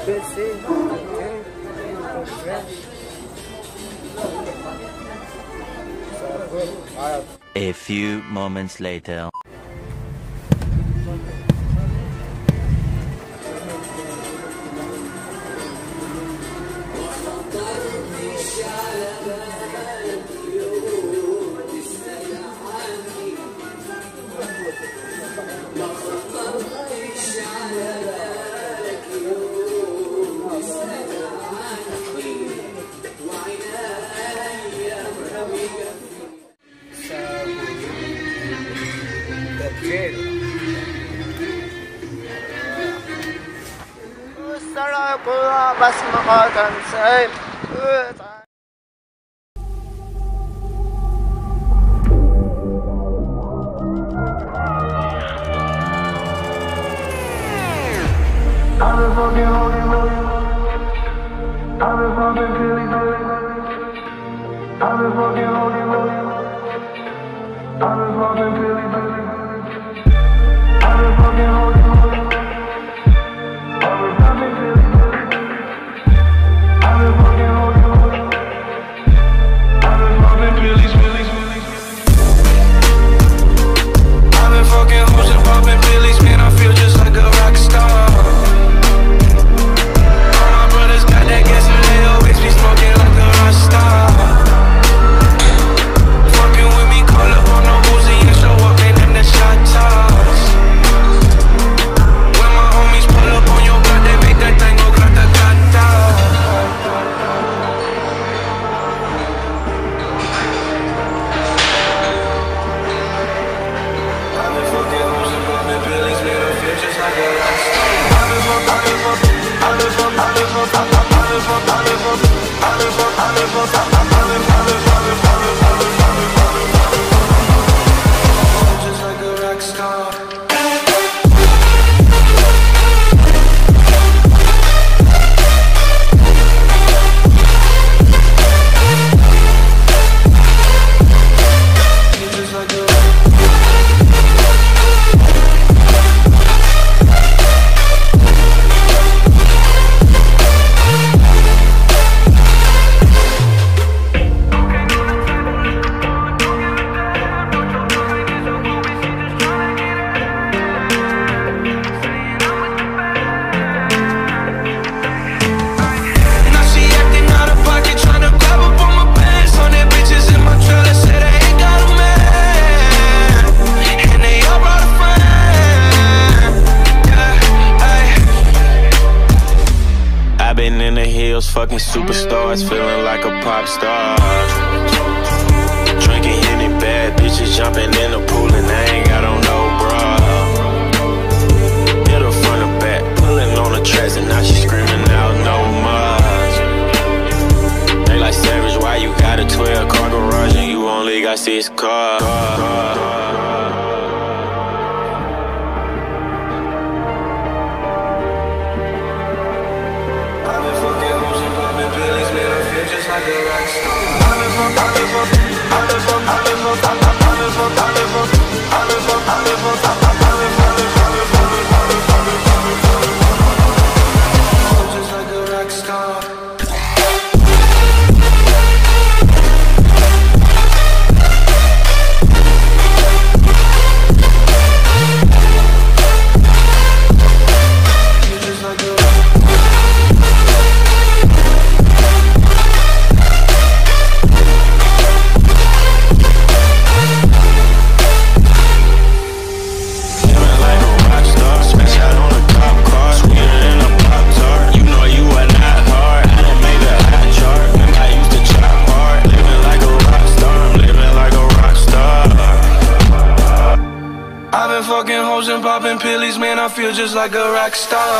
A few moments later. بس ما تنسى Fucking superstars, feeling like a pop star. Drinking any bad bitches, jumping in the pool and I ain't got on no bra. Hit her front or back, pulling on the tracks and now she screaming out no more. They like Savage, why you got a 12-car garage and you only got 6 cars? Fucking hoes and popping pillies, man, I feel just like a rock star.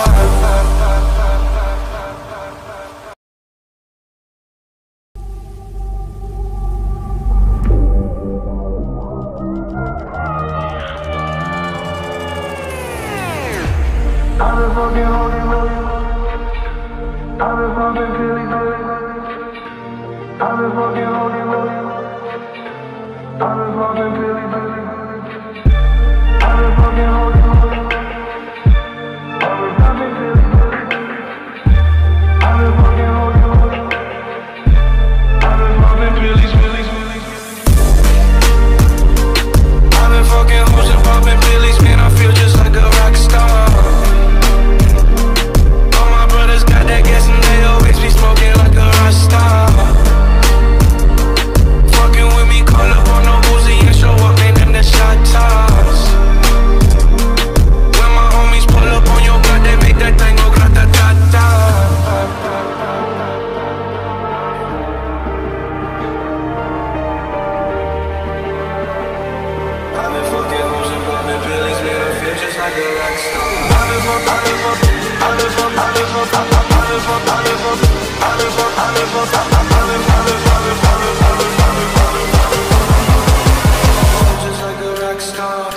like a rock star. I live up, I live up, I live up, I live up, I live up, I live up, I live up, I live up, I live up, I live up, I live up, I live up, I live up, I live up, just like a rock star.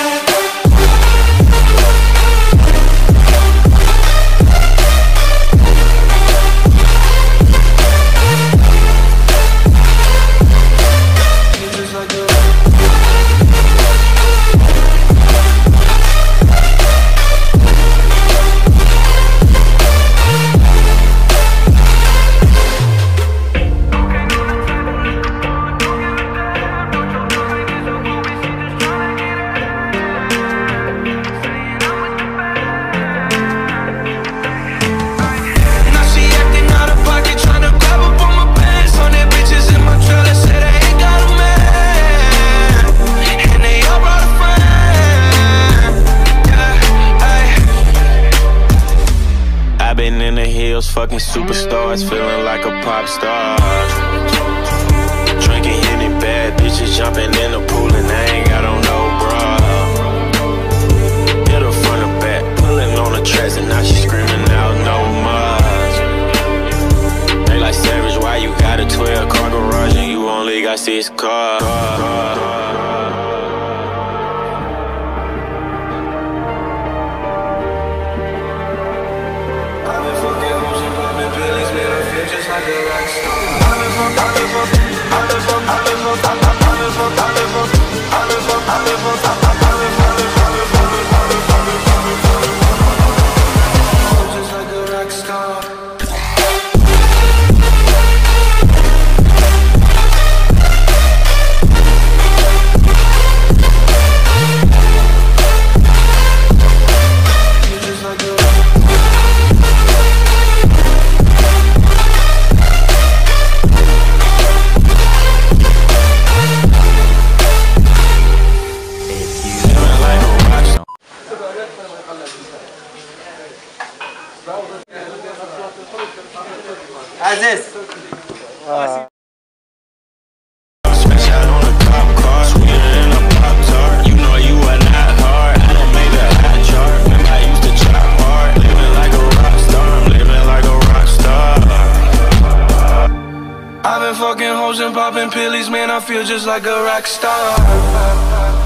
Fucking superstars, feeling like a pop star. Drinking any bad bitches, jumping in the pool and I ain't got on no bra. Hit her front or back, pulling on the tracks and now she screaming out no more. They like Savage, why you got a 12-car garage and you only got 6 cars? Just like a rock star. I live up, I live up, I live up, I live up, I live up, I live up, I live up, I live up, I live up, I live up, I live up, I live up, I live up, just like a rock star. Aziz. Smash out on a cop car, sweeter than a Pop-Tart. You know you are not hard, I done made a hot chart. Remember I used to chop hard, living like a rock star. I'm living like a rock star. I've been fucking hoes and popping pillies, man, I feel just like a rock star.